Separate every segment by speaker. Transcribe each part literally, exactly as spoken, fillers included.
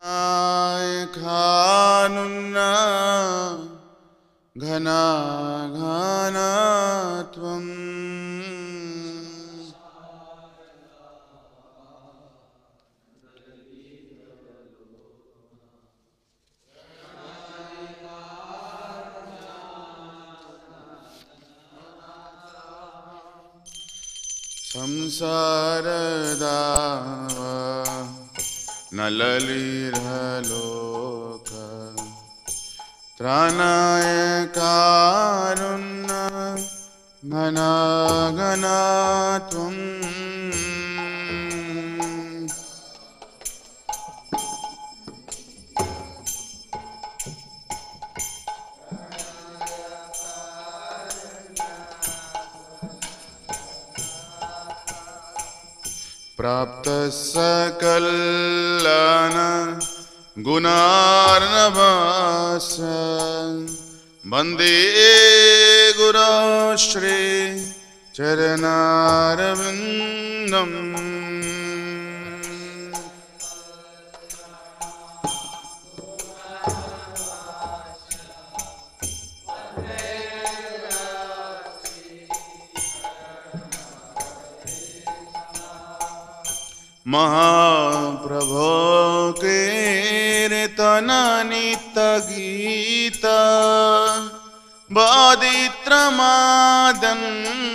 Speaker 1: खानुन्ना घना घना त्वं संसारदावा नललीर्हलोक त्राणाय कारुण्य घना घना त्वं प्राप्त सकल्यान गुणार्णवस्य वन्दे गुरुश्री चरणारविन्दम् महाप्रभो कीर्तनानित गीत बादित्रमादन्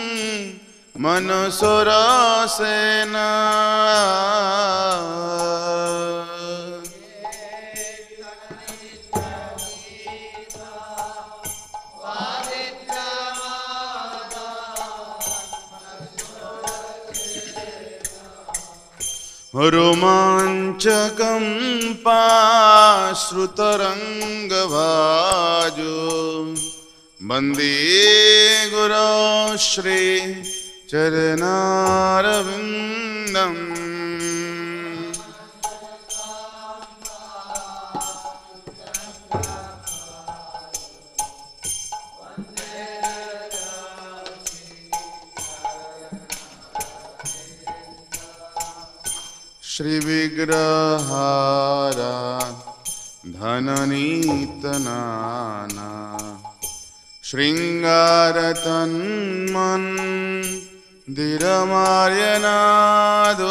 Speaker 1: मनसुरसेना रोमाञ्चकं पाश्रुतरङ्गभाजो वन्दे गुरुश्री चरणारविन्दम् श्री विग्रहारा धननीतनाना श्रृंगारतन्मन्दिरमार्यनादो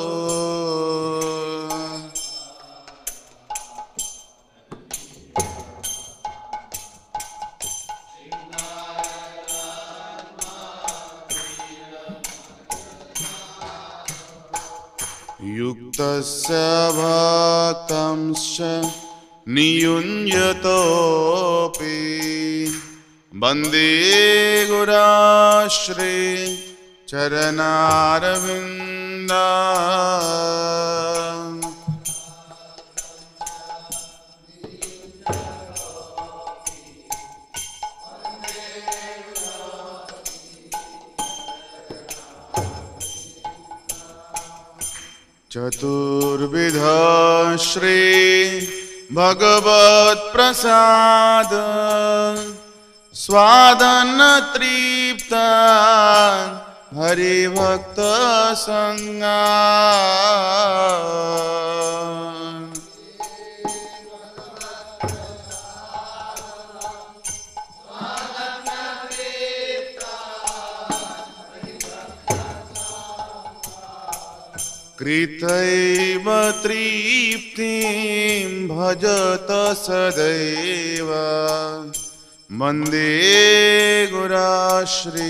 Speaker 1: युक्तस्य भक्तंश्च नियुञ्जतोऽपि वन्दे गुरुश्री चरणारविन्दम् चतुर्विधा श्री भगवत प्रसाद स्वादन तृप्त हरिभक्त संगा कृतैव तृप्तिं भजत सदैव वन्दे गुरुश्री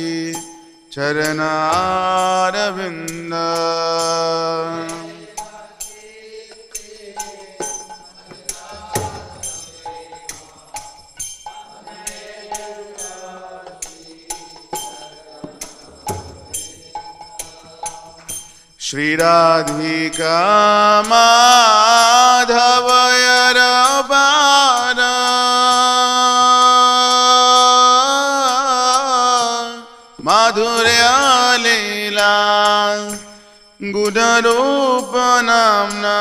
Speaker 1: चरणारविन्दम् श्री राधिका माधव यरबार माधुर्य लीला गुणरूप नाम्ना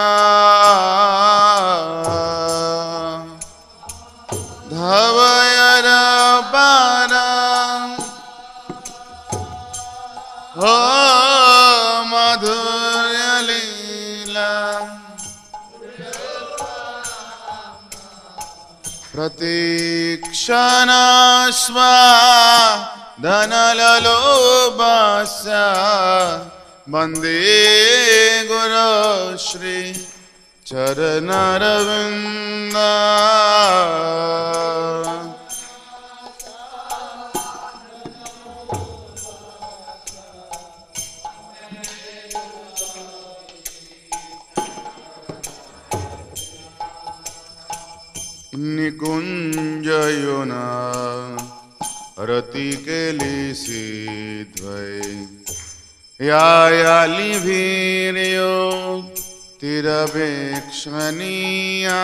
Speaker 1: धव यरबार हो माधुर्य लीला प्रतीक्षणस्वा धनलोभस्य वन्दे गुरो श्री चरणरविन्द निकुञ्जयुना रतिकेलिसिद्वै यायालिभिर्यो तिरवेक्षणीया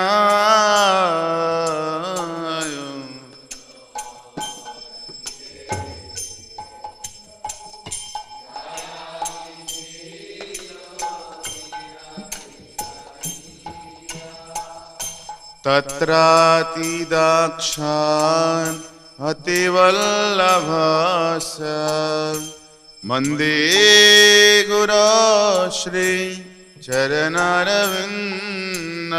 Speaker 1: तत्रातिदाक्षान् अतिवल्लभस्य वन्दे गुरो श्री चरणरविन्द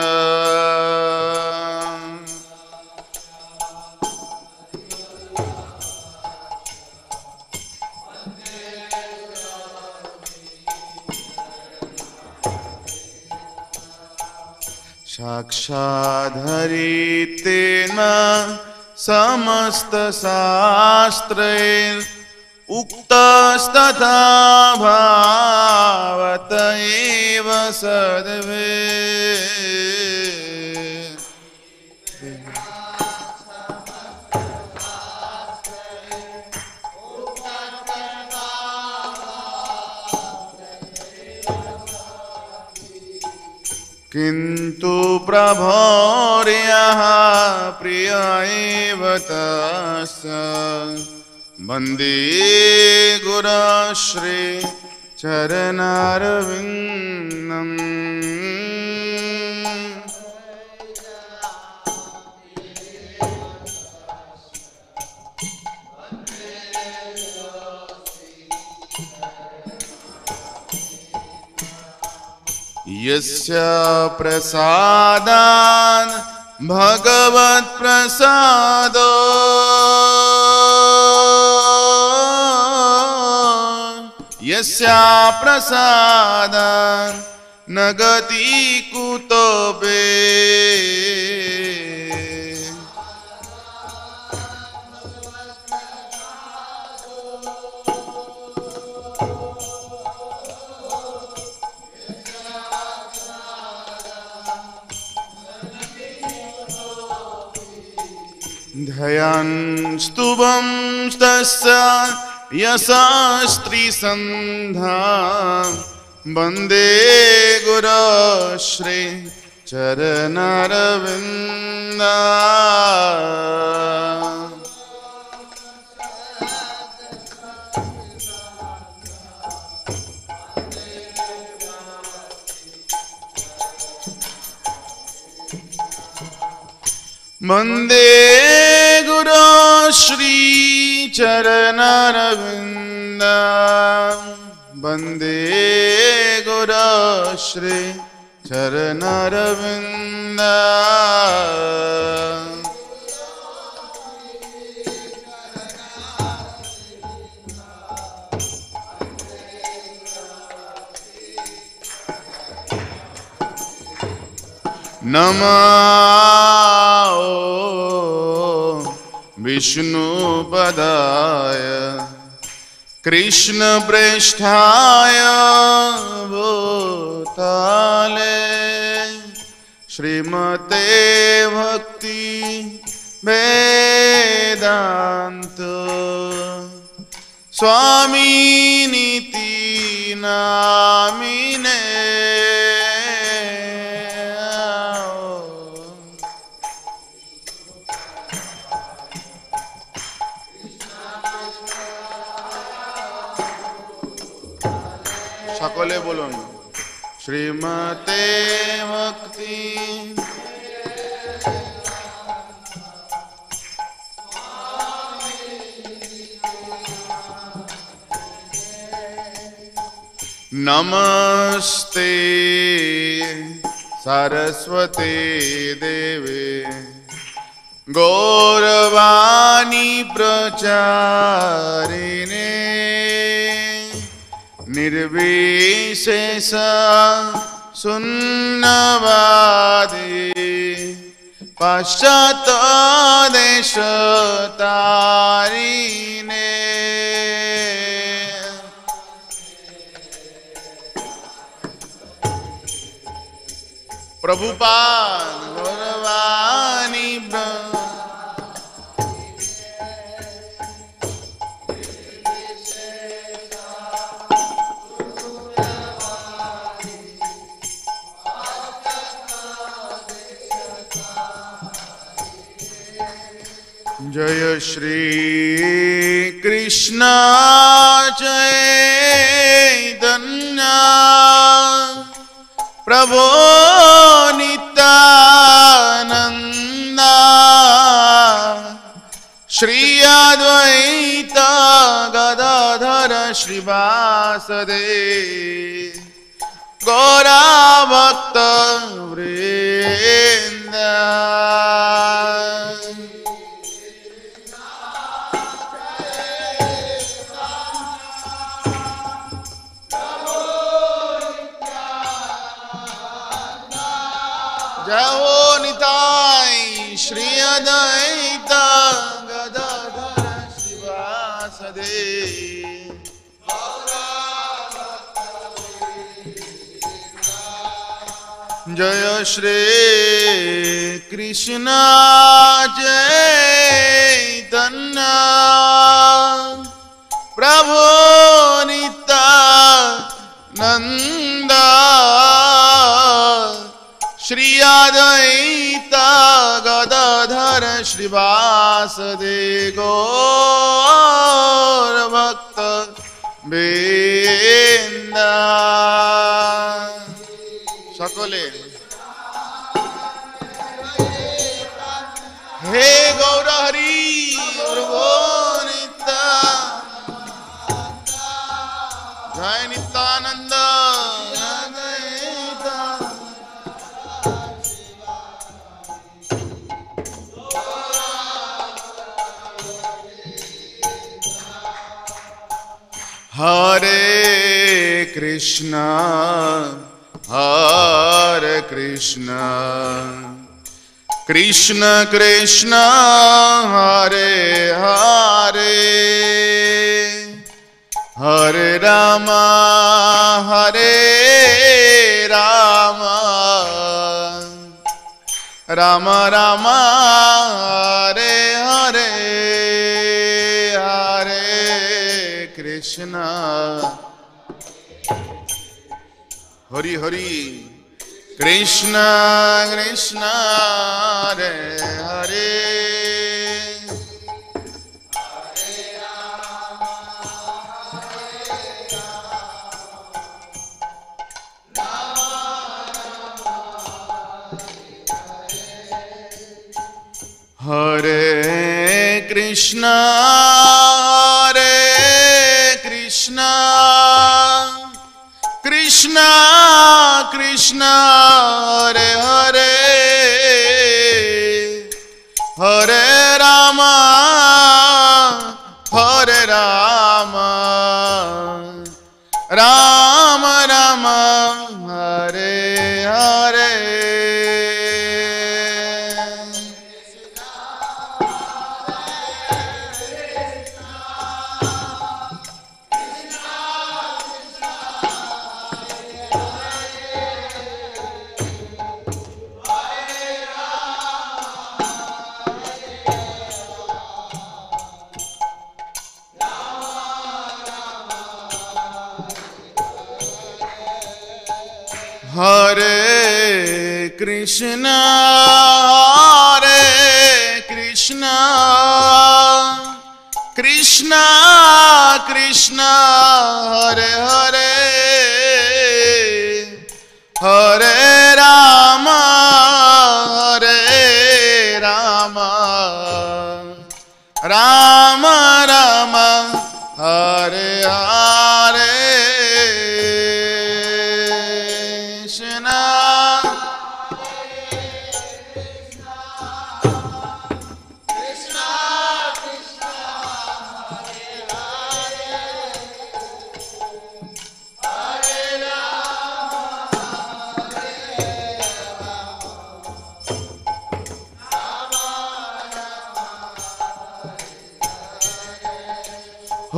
Speaker 1: साक्षाधरितेन समस्तशास्त्रैः उक्तस्तथा भावत एव सद्वे किन्तु प्रभोर्यः प्रिय एव तस्य वन्दे गुरो श्री चरणरविन्दम् यस्य प्रसादान् भगवत्प्रसादो यस्य प्रसादान् न गति कुतोऽपि ध्यान स्तुवं तस्य यशस्त्रीसन्धा वन्दे गुरो श्री चरणरविन्द वन्दे गुरो श्री चरणरविन्द वन्दे गुरो श्री चरणरविन्द नमः विष्णुपदाय कृष्णप्रेष्ठाय भूतले श्रीमते भक्ति वेदांत स्वामिनिति नामिने सकले बोलुन श्रीमते भक्ति नमस्ते सरस्वती देवे गौरवाणी प्रचारिणे निर्विशेष शून्यवादी पाश्चात्य देश तारिणे प्रभुपाद गौरवाणी जय श्री कृष्ण चैतन्य प्रभो नित्यानंद श्री अद्वैत गदाधर श्रीवासदे गौरा भक्त वृंद जय हो निताई श्री अद्वैत गदाधर श्रीवासदे जय श्री कृष्ण चैतन्य प्रभु नित्यानंद श्री अद्वैत गदाधर श्रीवासदे गौर भक्त वृंद सकले हे गौर हरि नित्य जय नित्यानंद हरे कृष्ण हरे कृष्ण कृष्ण कृष्ण हरे हरे हरे राम हरे राम राम राम हरे हरे हरे कृष्ण हरि हरि कृष्ण कृष्ण हरे हरे हरे कृष्ण हरे कृष्ण कृष्ण कृष्ण हरे हरे हरे राम हरे राम राम राम हरे हरे हरे कृष्ण हरे कृष्ण कृष्ण कृष्ण हरे हरे हरे राम हरे राम राम राम हरे हरे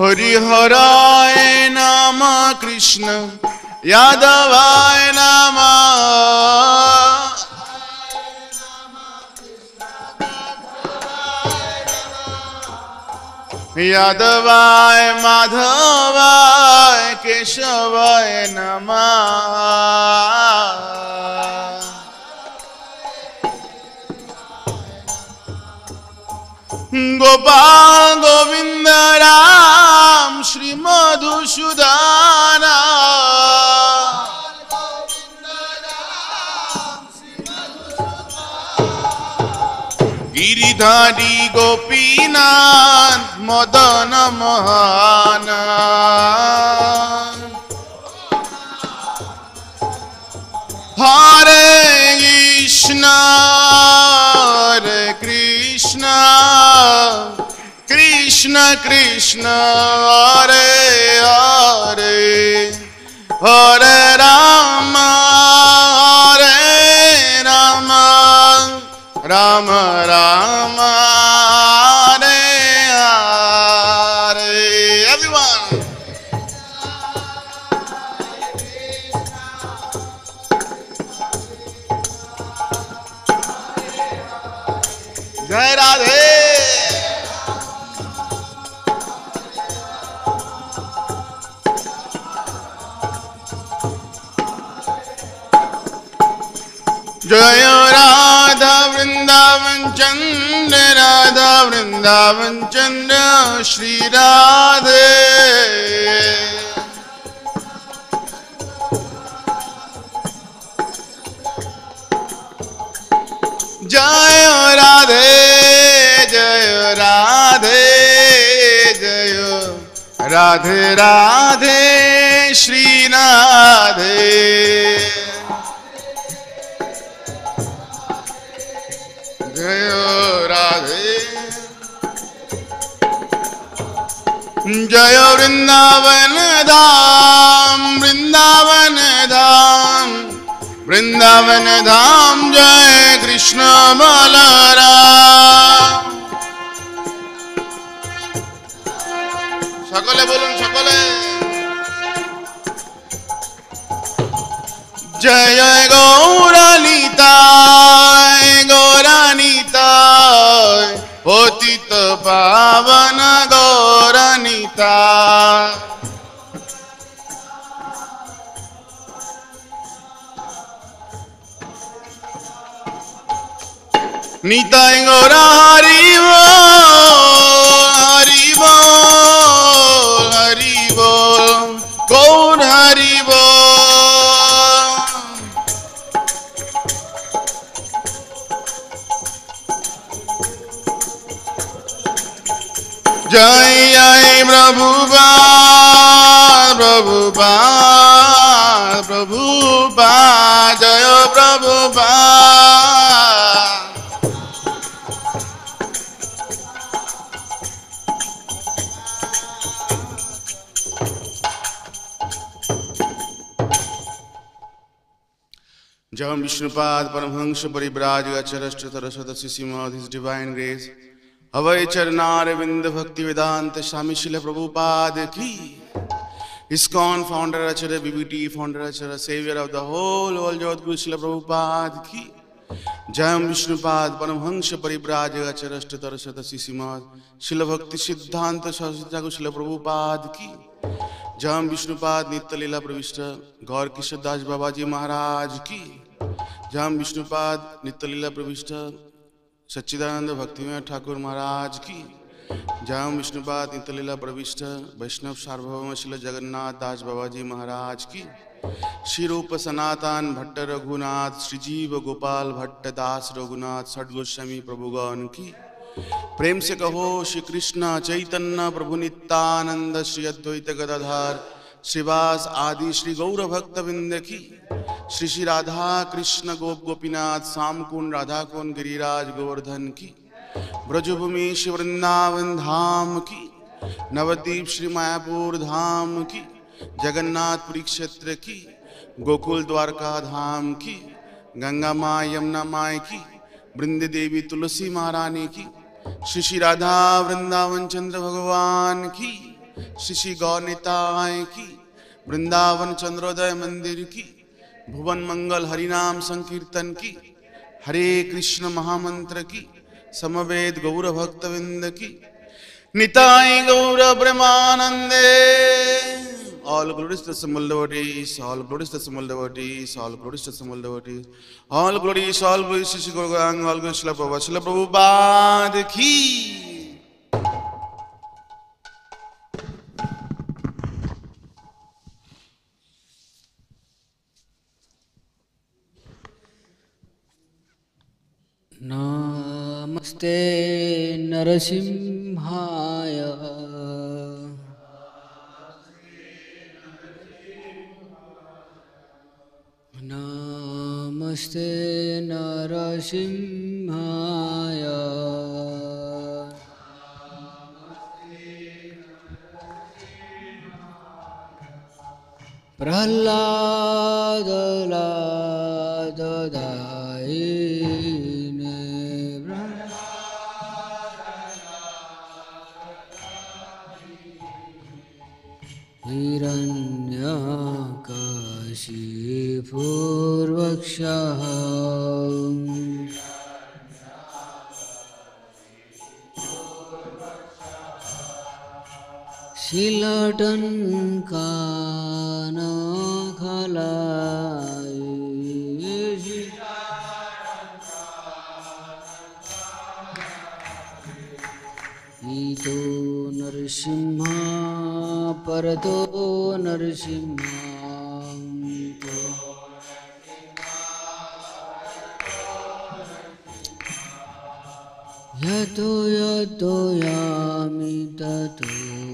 Speaker 1: हरिहराय नमः कृष्ण यादवाय नमः यादवाय माधवाय केशवाय नमः गोपाल गोविंद राम श्री मधुसूदन गिरिधारी गोपीनाथ मदन मोहन हरे कृष्ण हरे कृष्ण कृष्ण कृष्ण हरे हरे हरे राम हरे राम राम राम हरे हरे everyone जय राधे जय राधा वृंदावन चंद्र राधा वृंदावन चंद्र श्री राधे जय राधे जय राधे जय राधे राधे श्री राधे जय राधे जय वृंदावन धाम वृंदावन धाम वृंदावन धाम जय कृष्ण बलराम सकले बोलून सकले जय गौरानिताय गौरानिताय पतित पावन गौरानिताय निताय गौरा हरि बोल हरि बोल हरि बोल गौर हरि बोल जय जय प्रभुपाद प्रभुपाद प्रभुपाद जय प्रभुपाद जय विष्णुपाद परमहंस परिव्राज अचरष्ट तरसत शिशिमोद हिज डिवाइन ग्रेस अवय चरणारविंद भक्ति वेदांत स्वामी शिल प्रभुपाद की ISKCON founder acharya BBT founder acharya saviour of the whole world Jagatguru Shil Prabhupad की जय विष्णुपाद परमहंस परिव्राज अचरष्ट तरसत शिशिमोद शिल भक्ति सिद्धांत सरस्वती शिल प्रभुपाद की जय विष्णुपाद नित्य लीला प्रविष्ट गौर किशोर दास बाबा जी महाराज की जय विष्णुपाद नित्य लीला प्रविष्ट सच्चिदानंद भक्तिमय ठाकुर महाराज की जय विष्णुपाद नित्य लीला प्रविष्ट वैष्णव सार्वभौम शिल जगन्नाथ दास बाबा जी महाराज की श्री रूप सनातन भट्ट रघुनाथ श्रीजीव गोपाल भट्ट दास रघुनाथ षट गोस्वामी प्रभुगण की प्रेम से कहो श्री कृष्ण चैतन्य प्रभु नित्यानंद श्री अद्वैत गदाधर श्रीवास आदि श्री गौर भक्त वृंद की श्री श्री राधा कृष्ण गोप गोपीनाथ श्यामकुंड राधा कुंड गिरिराज गोवर्धन की ब्रजभूमि श्री वृंदावन धाम की नवद्वीप श्री मायापुर धाम की जगन्नाथपुरी क्षेत्र की गोकुल द्वारका धाम की गंगा माँ यमुना माँ की वृंद देवी तुलसी महारानी की श्री श्री राधा वृंदावन चंद्र भगवान की श्री श्री गौर निताय की, वृंदावन चंद्रोदय मंदिर की, भुवन मंगल हरिनाम संकीर्तन की, हरे कृष्ण महामंत्र की, समवेद गौर भक्तविंद की, निताय गौर ब्रह्मानंदे। All glories to the Simul devotees, all glories to the Simul devotees, all glories to the Simul devotees, all glories, all glories to Shri Guru Gang, all glories to Srila Prabhupada, Srila Prabhupada ki.
Speaker 2: नमस्ते नरसिंहाय नमस्ते नरसिंहाय प्रह्लादलाददायिने हिरण्यकशिपूर्वक्षः शीलटन्कानखलायि इतो नरसिंहा परतो नरसिंहा यतो यतो यामि ततो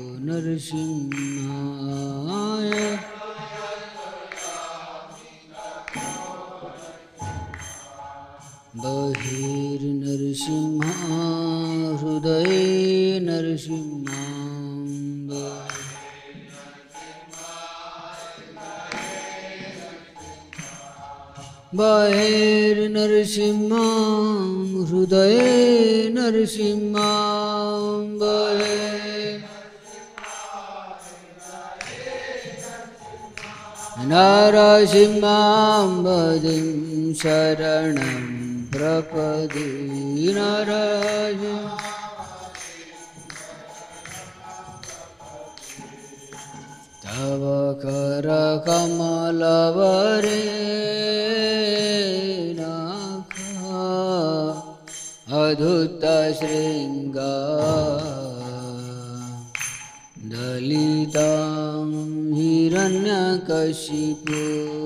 Speaker 2: नरसिंहाय बहिर्नरसिंहा हृदये नरसिंहा बहिर्नरसिंहा हृदये नरसिंहा नरसिंहां वदिं शरणं प्रपदे नरसिंहा तव करकमलवरे अधुतशृङ्गा दलितां हिरण्यकशिपु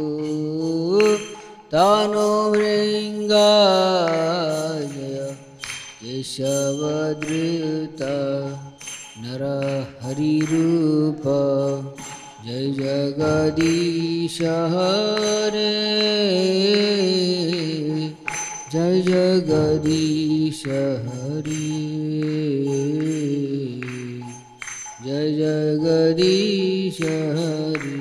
Speaker 2: तनुभृङ्गाय केशवधृत नरहरिरूप जय जगदीश हरे जय जगदीश हरे जय जगदीश हरे।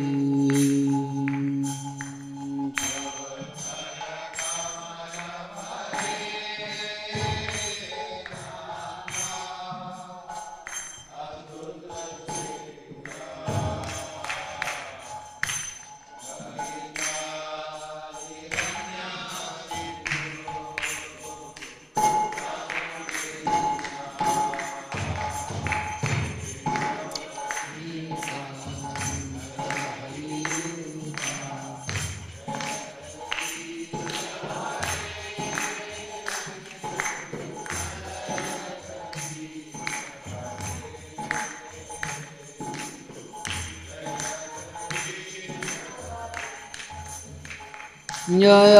Speaker 2: जय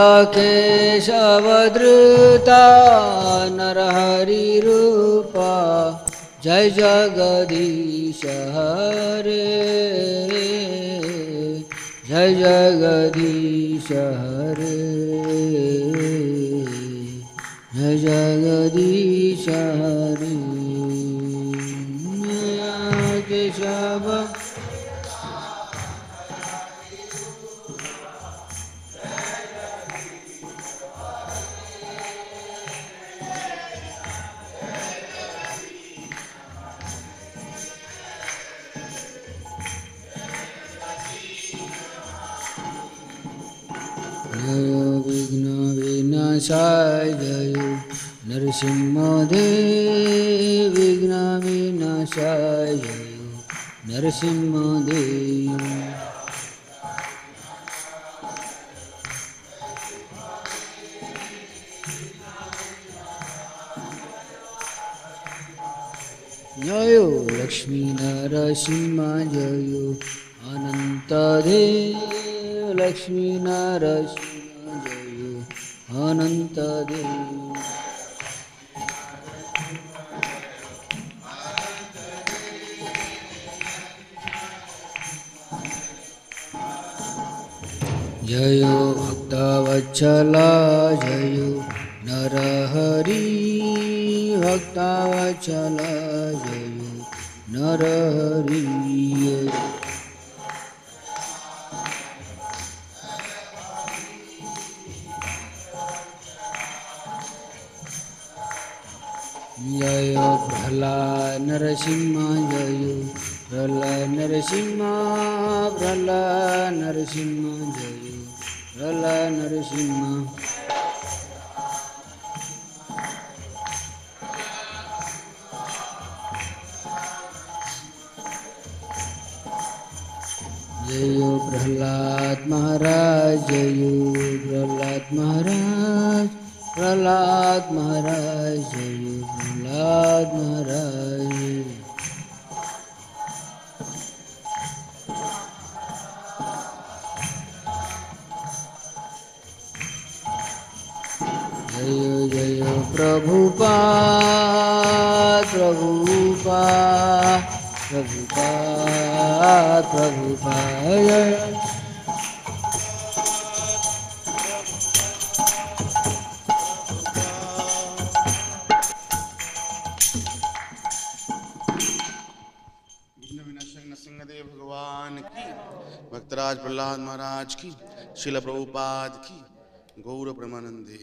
Speaker 2: केशवधृता नरहरिरूप जय जगदीश हरे जय जगदीश हरे जय जगदीश हरे। केशव जय विघ्न विनाशाय जय नरसिंहदेव विघ्न विनाशाय जय नरसिंहदेव जय लक्ष्मी नरसिंह जय अनंतदेव लक्ष्मी नरसिंह जय अनंतदेव जय भक्तवत्सला जय नरहरि भक्तवत्सला जय नरहरि जय प्रहलाद नरसिंह जय प्रहलाद नरसिंह प्रहलाद नरसिंह जय प्रहलाद नरसिंह जय प्रहलाद महाराज जय प्रहलाद महाराज प्रहलाद महाराज जय प्रहलाद महाराज जय जय प्रभुपाद प्रभुपाद प्रभुपाद प्रभुपाद
Speaker 1: सिंहदेव भगवान की, भक्तराज प्रहलाद महाराज की, शिला प्रभुपाद की, गौर प्रेमानंदे।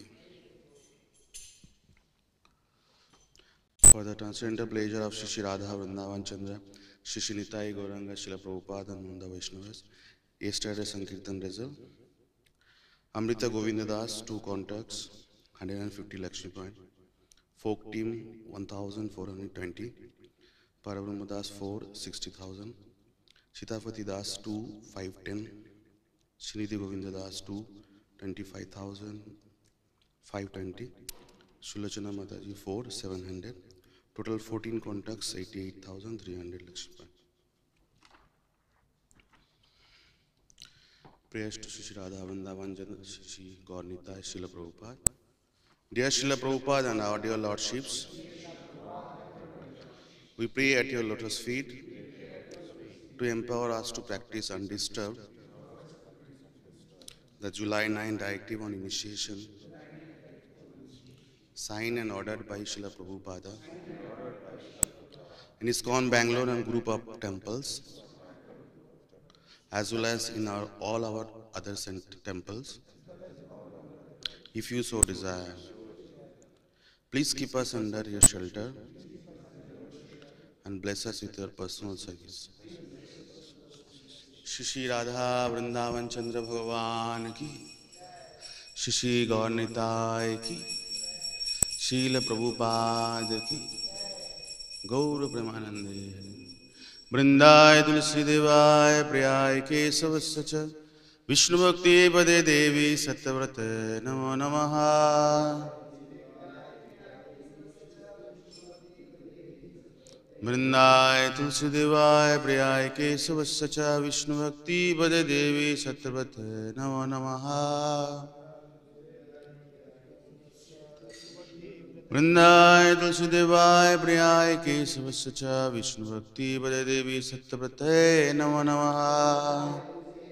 Speaker 1: For the transcendental pleasure of Shri Radha Vrindavan Chandra, Shri Nitai Gauranga, Srila Prabhupada and Nanda Vaishnavas, yesterday Sankirtan result. Amrita Govinda Das, two contacts, one hundred fifty Lakshmi point. Folk team, one thousand four hundred twenty. Parabrahma Das, four, sixty thousand. Sitapati Das, two, five ten. Srinidhi Govinda Das, two, twenty-five thousand, five twenty. Sulachana Mataji, four, seven hundred. Total fourteen contacts, eighty-eight thousand three hundred Lakshmi. Prayers to Shri Radha Vrindavan Chandra, Shri Gaurnita, Srila Prabhupada. Dear Srila Prabhupada and our dear Lordships, we pray at your lotus feet to empower us to practice undisturbed the July ninth directive on initiation, signed and ordered by Srila Prabhupada in ISKCON Bangalore and group of temples, as well as in our, all our other temples, if you so desire. Please keep us under your shelter and bless us with your personal service. Shri Shri Radha Vrindavan Chandra Bhagavan ki, Shri Shri Gaurnitai ki, Srila Prabhupada ki, Gaur Premanande. Vrindaya Tulsi Devaya Priyaya Kesavasya Vishnu Bhakti Pade Devi Satyavrata Namo Namaha. Vrindaya Tulsi Devaya Priyaya Kesavasya Vishnu Bhakti Pade Devi Satyavrata Namo Namaha. Vrindaya Tulsi Devaya Priyaya Kesavasya Vishnu Bhakti Pade Devi Satyavrata Namo Namaha.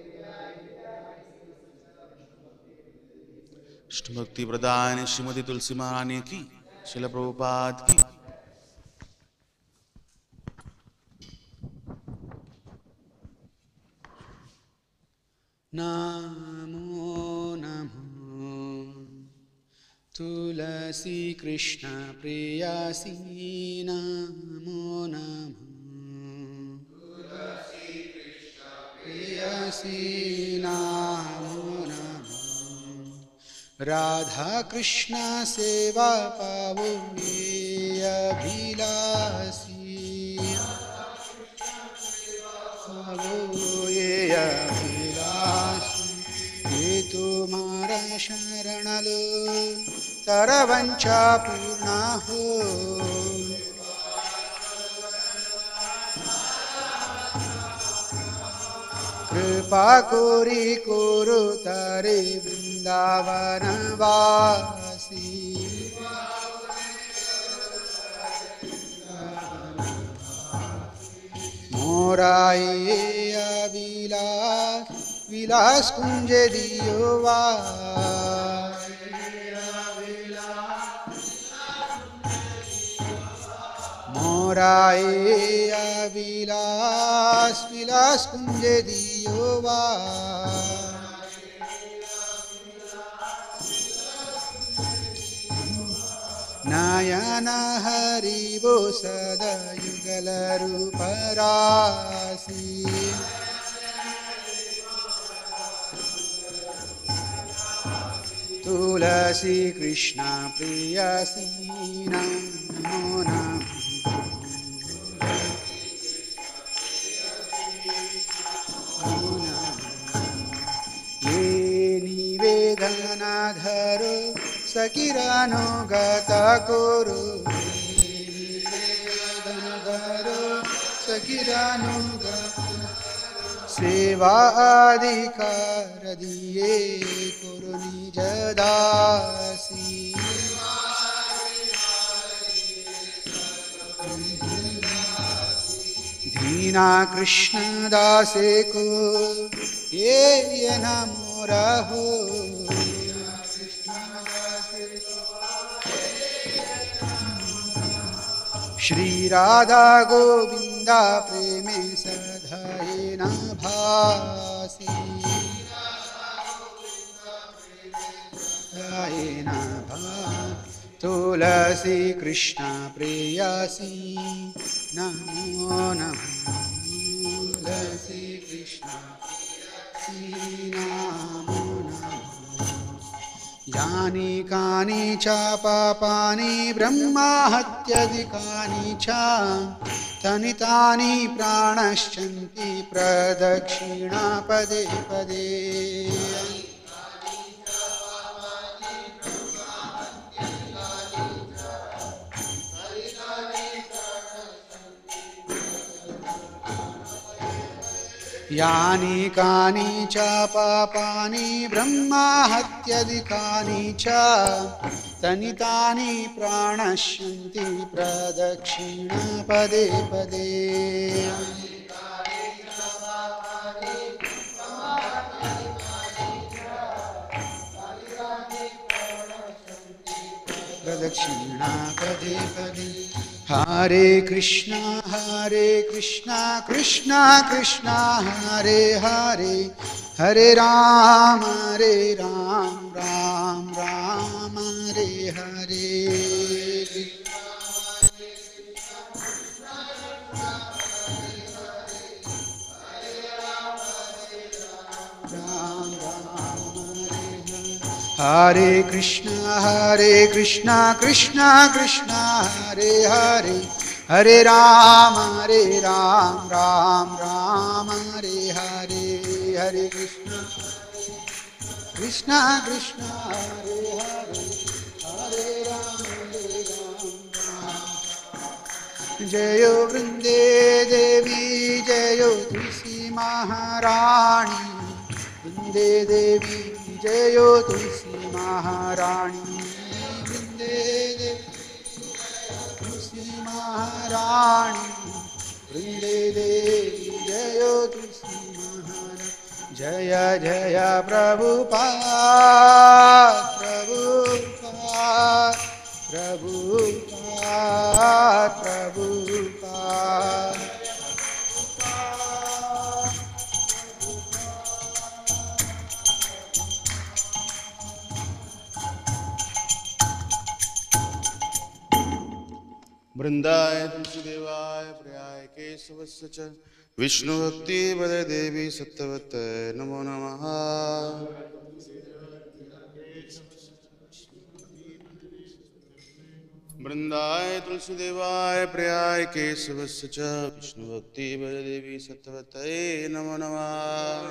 Speaker 1: Vishnu Bhakti Pradhani Srimati Tulsi Maharani ki, Srila Prabhupada ki.
Speaker 3: Namo Namo Tulasi Krishna Priyasi Namo Namo Tulasi Krishna Priyasi Namo Namo Radha Krishna सेवा पावो ये अभिलाषी, पावो ये अभिलाषी। ये तुम्हारा शरण लो तारा वंचा पूर्णा हो, कृपा कोरी कोरो तारे वृंदावन वासी। मोराए अविलास विलास कुंज दियो वा, मोराए अविलास विलास कुंज दियो वा। नयन हरिवो सदा युगल रूप राशि, तुलसी कृष्ण प्रियसी नमो नमः। ये निवेदन धरो सकिरानुगत कुरु, निवेदन धरो सकिरानुगत, सेवा अधिकार दिए कुरु निज दासी। दीना कृष्ण दासे को ये ये नमो रहो, श्री राधा गोविंदा प्रेमे सधाये न भासी, सधाये न भासी। तुलसी कृष्ण प्रेयसी नमो नमः, तुलसी कृष्ण प्रेयसी नमो नमः। यानि कानि च पापानि ब्रह्मा हत्यादिकानि च, तानि तानि प्राणश्चन्ति प्रदक्षिणा पदे पदे। यानि कानि च पापानि ब्रह्मा हत्यादिकानि च, तानि तानि प्राणश्यन्ति प्रदक्षिणा पदे पदे। प्रदक्षिणा पदे पदे। हरे कृष्णा हरे कृष्णा कृष्णा कृष्णा हरे हरे, हरे राम हरे राम राम राम हरे हरे। हरे कृष्णा हरे कृष्णा कृष्णा कृष्णा हरे हरे, हरे राम हरे राम राम राम हरे हरे। हरे कृष्णा कृष्णा कृष्णा हरे हरे, हरे राम हरे राम राम। जयो वृंदे देवी जयो तुलसी महारानी, वृंदे देवी जयो तुलसी महारानी, वृंदे देवी तुलसी महारानी, वृंदे देवी जयो तुलसी महारानी। जय जय प्रभुपाद प्रभुपाद प्रभुपाद प्रभुपाद।
Speaker 1: वृंदाय तुलसीदेवाय प्रियाय केशवस्य च विष्णुभक्ति वदे देवी सत्यवत नमो नमः। वृंदाय तुलसीदेवाय प्रियाय केशवस्य च विष्णुभक्ति देवी सत्यवतये नमो नमः।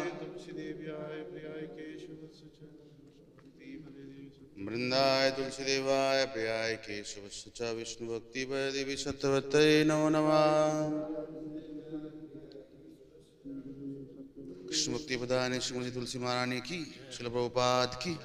Speaker 1: वृंदाय तुलसीदेवाय प्रियाय केशवस्य च विष्णुभक्ति देवी सत्यवतये नमो नमः। कृष्ण भक्ति प्रदान श्रीमती तुलसी महारानी की, श्रील प्रभुपाद की।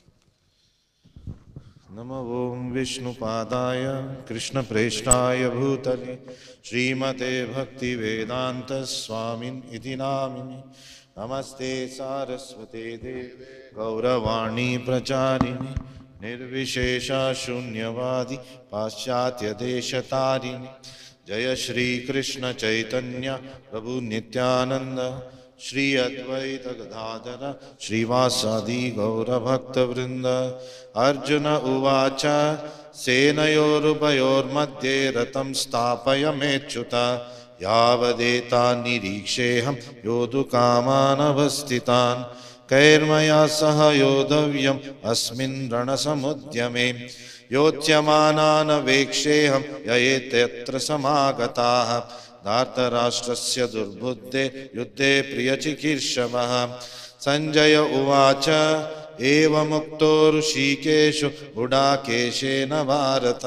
Speaker 4: नमो ओं विष्णुपादाय कृष्णप्रेष्ठाय भूतले श्रीमते भक्तिवेदांत स्वामिन् इति नामिने। नमस्ते सारस्वते देवे गौरवाणी प्रचारिणे निर्विशेषा शून्यवादी पाश्चात्यदेशतारिणे। जय श्री कृष्ण चैतन्य प्रभु नित्यानंद श्री अद्वैत गदाधर श्रीवासादि गौरभक्तवृंद। अर्जुन उवाच सेनयोरुभयोर्मध्ये रथं स्थापयमेच्युत यावदेता निरीक्षेऽहं योद्धुकामानवस्थितान् कैर्मया सह योद्धव्यम् अस्मिन् रणसमुद्यमे योत्स्यमानान् वेक्षेऽहं ययेत्यत्र समागताः धार्तराष्ट्रस्य दुर्बुद्धे युद्धे प्रियचिकीर्षवः। संजय उवाच एवमुक्तो ऋषिकेशो गुडाकेशेन भारत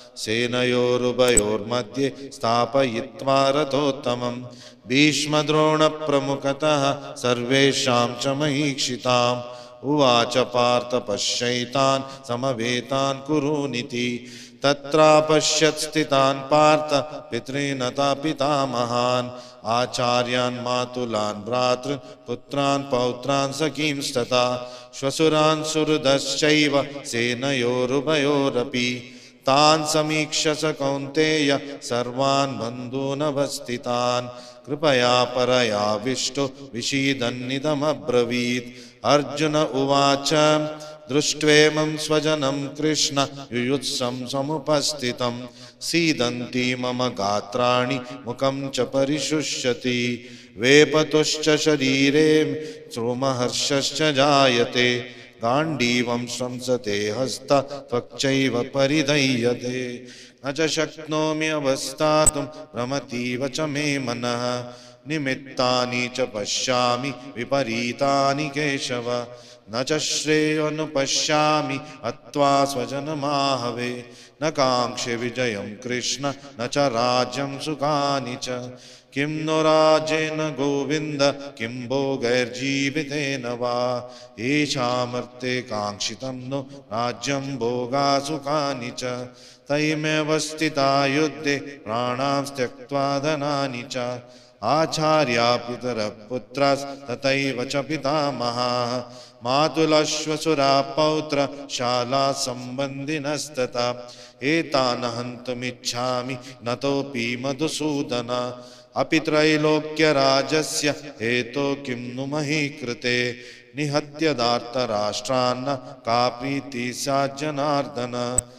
Speaker 4: सेनयोरुभयोर्मध्ये स्थापयित्वा रथोत्तमम् भीष्मद्रोणप्रमुखतः सर्वेषां च महीक्षिताम्। उवाच पार्थ पश्यैतान् समवेतान् कुरूनिति तत्रापश्यत् स्थितान् पार्थ पितॄनता पितामहान् आचार्यान् मातुलान् भ्रातॄन् पुत्रान् पौत्रान् सखींस्तथा श्वशुरान् सुहृदश्चैव सेनयोरुभयोरपि तान् समीक्ष्य स कौन्तेय सर्वान् बन्धूनवस्थितान् कृपया परयाविष्टो विषीदन्निदमब्रवीत्। अर्जुन उवाच दृष्ट्वेमं स्वजनं कृष्ण युयुत्सं समुपस्थितं सीदन्ति मम गात्राणि मुखं च परिशुष्यति वेपतुश्च शरीरे रोमहर्षश्च जायते गाण्डीवं श्रंसते हस्त त्वक्चैव परिधह्यते न च शक्नोमि अवस्थातुं भ्रमतीव च मे मनः निमित्तानि च पश्यामि विपरीतानि केशव न च श्रेयोऽनुपश्यामि हत्वा स्वजनमाहवे न काङ्क्षे विजयं कृष्ण न च राज्यं सुखानि च किं नो राज्येन गोविन्द किं भोगैर्जीवितेन वा येषामर्थे काङ्क्षितं नो राज्यं भोगासुखानि च तैमेव स्थिता युद्धे प्राणां त्यक्त्वा धनानि च आचार्या पितरः पुत्रास्तथैव च पितामहाः मातुलश्वशुरा पौत्र शाला सम्बन्धिनस्तथा एतान् हन्तुमिच्छामि नतोऽपि मधुसूदन अपि त्रैलोक्यराजस्य हेतो किं नु मही कृते निहत्य धार्तराष्ट्रान् का प्रीतिः स्यात् जनार्दन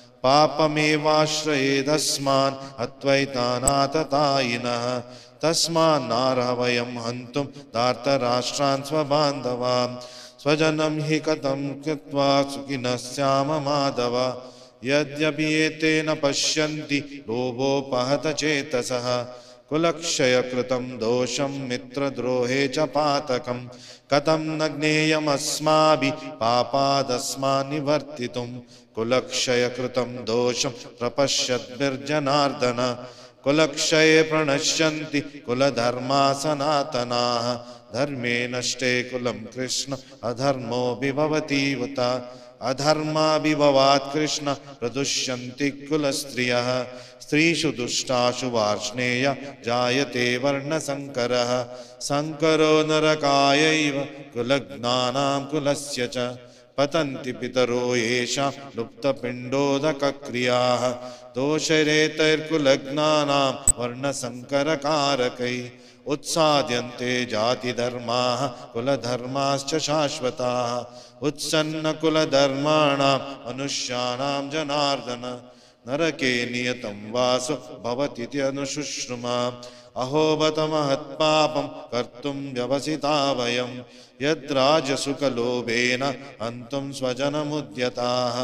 Speaker 4: पापमेवाश्रयेदस्मान् हत्वैतानाततायिनः तस्मान्नार्ह वयं हन्तुं धार्तराष्ट्रान् स्वबान्धवान् स्वजनं हि कथं कृत्वा सुखिनः स्याम माधव यद्यपि एते न पश्यन्ति लोभोपहत चेतसः कुलक्षयकृतं दोषं मित्रद्रोहे च पातकं कथं न ज्ञेयमस्माभिः पापादस्मान् निवर्तितुं कुलक्षयकृतं दोषं प्रपश्यद्भिर्जनार्दन कुलक्षये प्रणश्यन्ति कुलधर्मा सनातनाः धर्मे नष्टे कुलं कृष्ण अधर्मो विभवतीवत अधर्माभिभवात् कृष्ण प्रदुष्यन्ति कुलस्त्रियः स्त्रीषु दुष्टाशु वार्ष्णेय जायते वर्णसङ्करः सङ्करो नरकायैव कुलज्ञानां कुलस्य च पतन्ति पितरो येषां लुप्तपिण्डोदकक्रियाः दोषरेतैर्कुलज्ञानां वर्णसङ्करकारकैः उत्साद्यन्ते जातिधर्माः कुलधर्माश्च शाश्वताः उत्सन्नकुलधर्माणां मनुष्याणां जनार्दन नरके नियतं वासो भवतीति अनुशुश्रुमा अहो बत महत्पापं कर्तुं व्यवसिता वयं यद्राजसुखलोभेन हन्तुं स्वजनमुद्यताः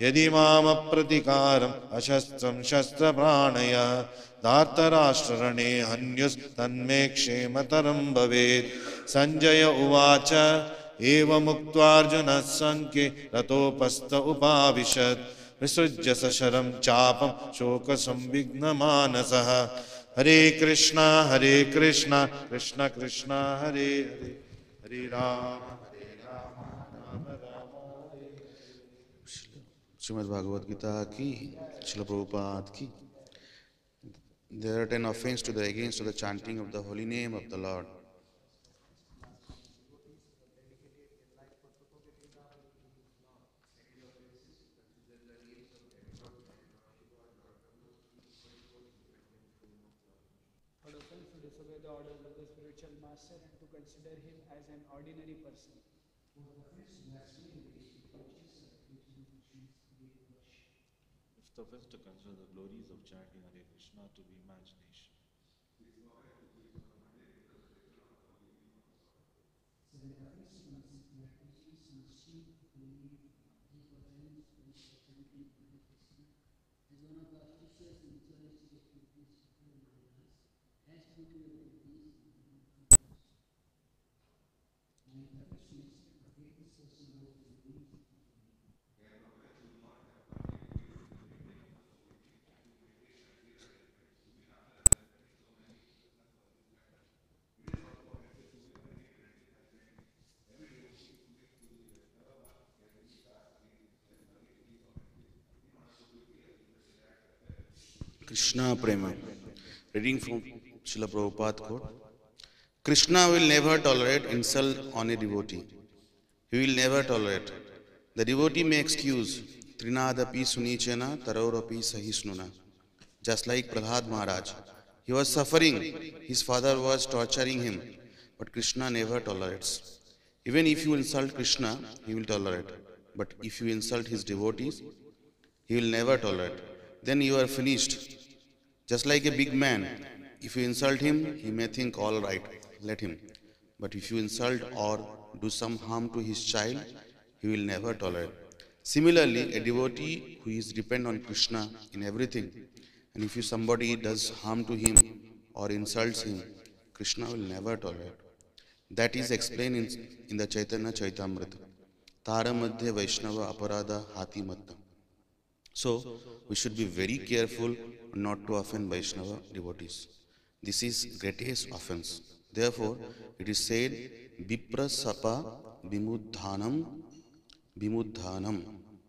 Speaker 4: यदि मामप्रतिकारम् अशस्त्रं शस्त्रप्राणय धार्तराष्ट्ररणे हन्युस्तन्मे क्षेमतरं भवेत्। संजय उवाच एवमुक्त्वार्जुनः सङ्ख्ये रथोपस्थ उपाविशत् विसृज्य सशरं चापं शोकसंविघ्नमानसः। हरे कृष्णा हरे कृष्णा कृष्ण कृष्ण हरे हरे हरे राम हरे Ram Ram Ram Hare Hare.
Speaker 1: Srimad Bhagavad Gita ki, Srila Prabhupada ki. There are ten offenses to the against of the chanting of the holy name of the Lord.
Speaker 5: Third offense, to disobey the orders of the spiritual master and to consider him as an ordinary person.
Speaker 4: Fifth offense, to consider the glories of chanting Hare Krishna to be imagination.
Speaker 1: Krishna Prema. Reading from Srila Prabhupada quote. Krishna will never tolerate insult on a devotee. He will never tolerate. The devotee may excuse Trinadapi Sunichana Tarorapi Sahisnuna. Just like Prahlad Maharaj. He was suffering. His father was torturing him. But Krishna never tolerates. Even if you insult Krishna, he will tolerate. But if you insult his devotees, he will never tolerate. Then you are finished. Just like a big man, if you insult him, he may think all right, let him. But if you insult or do some harm to his child, he will never tolerate. Similarly, a devotee who is dependent on Krishna in everything, and if you somebody does harm to him or insults him, Krishna will never tolerate. That is explained in, in the Chaitanya Chaitamrita. Tara Madhya Vaishnava Aparada Hati Matta. So, we should be very careful not to offend Vaishnava devotees. This is greatest offense. Therefore, it is said, Vipra Sapa Vimuddhanam Vimuddhanam.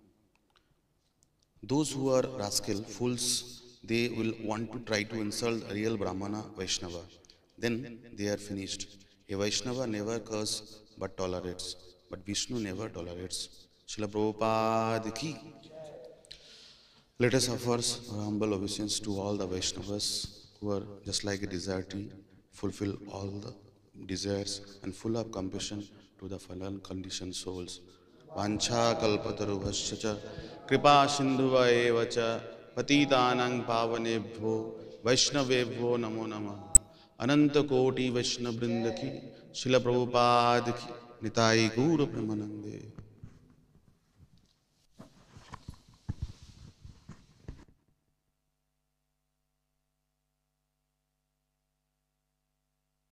Speaker 1: Those who are rascal, fools, they will want to try to insult a real Brahmana Vaishnava. Then they are finished. A Vaishnava never curses but tolerates. But Vishnu never tolerates. Srila Prabhupada ki. Let us offer our humble obeisance to all the Vaishnavas who are just like a devotee, fulfill all the desires and full of compassion to the fallen conditioned souls. Vancha kalpatarubhasya cha kripa sindhuva eva cha patitanang pavanebhyo vaishnavebhyo namo namah. Ananta koti Vaishnava vrinda ki Srila Prabhupada ki Nitai Guru Premanande.